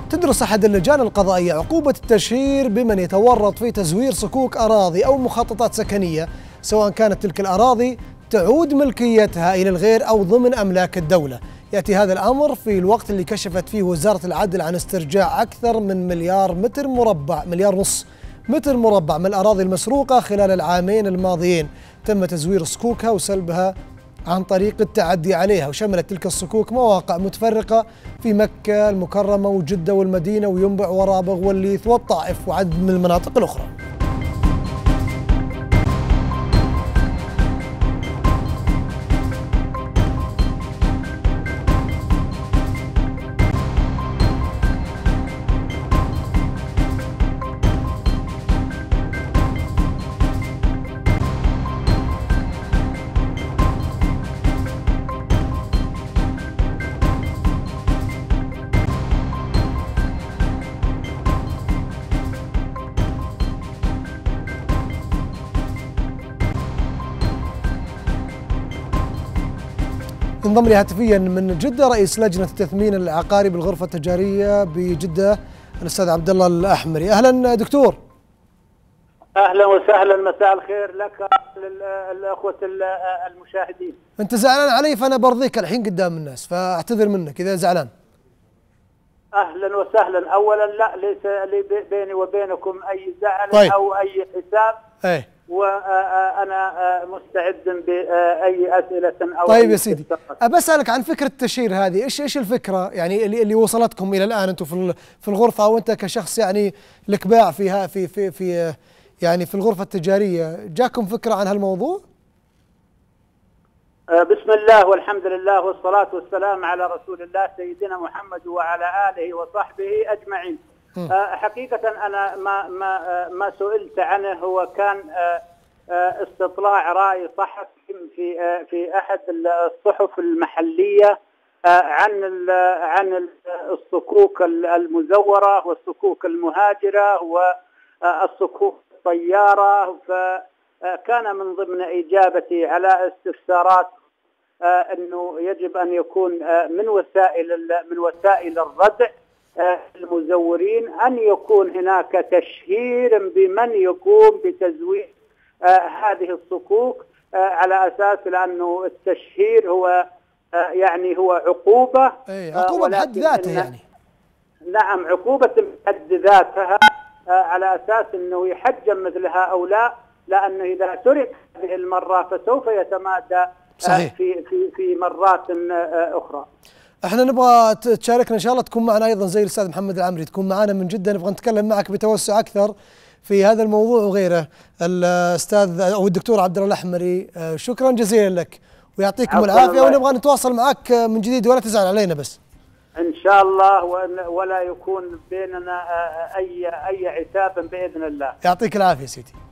تدرس أحد اللجان القضائية عقوبة التشهير بمن يتورط في تزوير صكوك أراضي أو مخططات سكنية، سواء كانت تلك الأراضي تعود ملكيتها إلى الغير أو ضمن أملاك الدولة. يأتي هذا الأمر في الوقت اللي كشفت فيه وزارة العدل عن استرجاع أكثر من مليار ونص متر مربع من الأراضي المسروقة خلال العامين الماضيين. تم تزوير صكوكها وسلبها عن طريق التعدي عليها، وشملت تلك الصكوك مواقع متفرقة في مكة المكرمة وجدة والمدينة وينبع ورابغ والليث والطائف وعدد من المناطق الأخرى. انضم لي هاتفيا من جدة رئيس لجنة التثمين العقاري بالغرفة التجارية بجدة الأستاذ عبد الله الأحمري. أهلا دكتور. أهلا وسهلا، مساء الخير لك الأخوة المشاهدين. أنت زعلان علي فأنا برضيك الحين قدام الناس، فأعتذر منك إذا زعلان. أهلا وسهلا. أولا لا، ليس لي بيني وبينكم أي زعل طيب. أو أي حساب. أيه. وأنا مستعد بأي أسئلة أو طيب يا سيدي، أسألك عن فكرة التشهير هذه، إيش الفكرة يعني اللي وصلتكم إلى الآن أنتم في الغرفة، أو أنت كشخص يعني لك باع فيها في يعني في الغرفة التجارية، جاكم فكرة عن هالموضوع؟ بسم الله والحمد لله والصلاة والسلام على رسول الله سيدنا محمد وعلى آله وصحبه أجمعين. حقيقة أنا ما سئلت عنه هو كان استطلاع رأي صحفي في أحد الصحف المحلية عن الصكوك المزورة والصكوك المهاجرة والصكوك الطيارة، فكان من ضمن إجابتي على استفسارات أنه يجب أن يكون من وسائل الردع المزورين أن يكون هناك تشهير بمن يقوم بتزوير هذه الصكوك، على أساس لأنه التشهير هو يعني هو عقوبة. عقوبة بحد ذاتها يعني. نعم، عقوبة بحد ذاتها، على أساس أنه يحجم مثل هؤلاء، لأنه إذا ترك هذه المرة فسوف يتمادى صحيح. في مرات أخرى. احنا نبغى تشاركنا ان شاء الله، تكون معنا ايضا زي الاستاذ محمد العمري، تكون معنا من جدة، نبغى نتكلم معك بتوسع اكثر في هذا الموضوع وغيره. الاستاذ او الدكتور عبد الله الأحمري، شكرا جزيلا لك ويعطيكم العافيه، ونبغى نتواصل معك من جديد ولا تزعل علينا بس. ان شاء الله، ولا يكون بيننا اي عتاب باذن الله. يعطيك العافيه سيدي.